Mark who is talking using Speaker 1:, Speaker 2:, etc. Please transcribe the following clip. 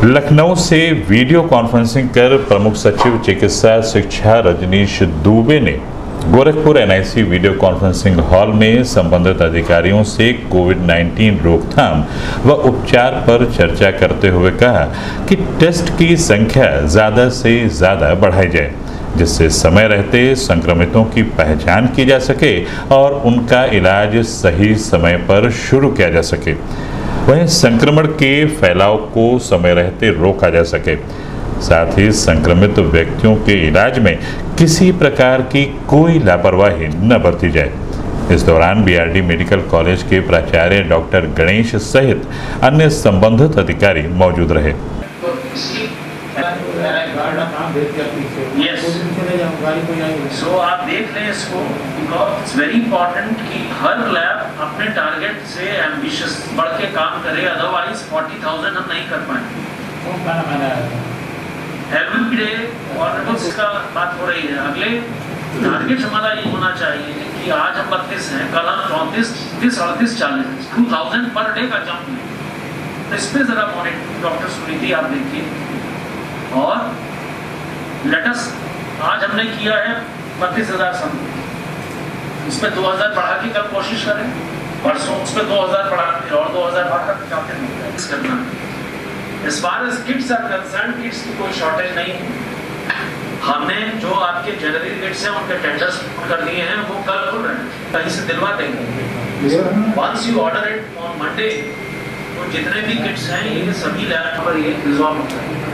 Speaker 1: लखनऊ से video conferencing कर प्रमुख सचिव चिकित्सा शिक्षा रजनीश दुबे ने Gorakhpur NIC video conferencing hall में संबंधित अधिकारियों से कोविड-19 रोकथाम व उपचार पर चर्चा करते हुए कहा कि टेस्ट की संख्या ज़्यादा से ज़्यादा बढ़ाई जाए, जिससे समय रहते संक्रमितों की पहचान की जा सके और उनका इलाज सही समय पर शुरू किया जा सके। वहीं संक्रमण के फैलाव को समय रहते रोका जा सके, साथ ही संक्रमित व्यक्तियों के इलाज में किसी प्रकार की कोई लापरवाही न बरती जाए। इस दौरान बीआरडी मेडिकल कॉलेज के प्राचार्य डॉक्टर गणेश सहित अन्य संबंधित अधिकारी मौजूद रहे।
Speaker 2: सो आप देख लें इसको, इट्स वेरी इंपॉर्टेंट कि हर लैब अपने टारगेट से एम्बिशियस बढ़ के काम करे, अदरवाइज 40,000 हम नहीं कर पाएंगे। एवरी डे और इसका बात हो रही है। अगले टारगेट हमारा ये होना चाहिए कि आज हम 32 हैं, कल हम 34, 30, 38, 40, 2000 पर डे का जंप है। तो इस पर जरा मॉनिटर डॉक्टर सुनीति आप देखिए। और लेटस आज हमने किया है 32,000 समथिंग, इसमें 2000 बढ़ा के कल कोशिश करें, परसों उसमें 2000 बढ़ा के और 2000 बढ़ाकर करना है। As far as kids are concerned, kids की कोई शॉर्टेज नहीं है। हमने जो आपके जनरल किट्स हैं उनके टेंडर्स कर दिए हैं, वो कल खुल रहे हैं, कहीं से दिलवा देंगे। Once you order it on Monday, तो जितने भी किट्स हैं ये सभी लैब पर ये रिजॉल्व होता है।